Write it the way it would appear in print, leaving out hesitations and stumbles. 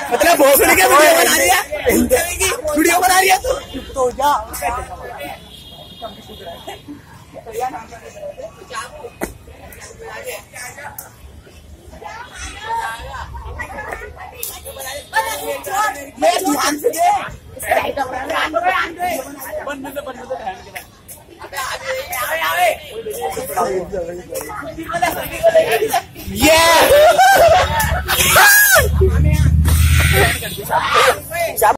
मतलब भोसड़ी क्या वीडियो बना रही है, वीडियो बना रही है तो जा ध्यान से ये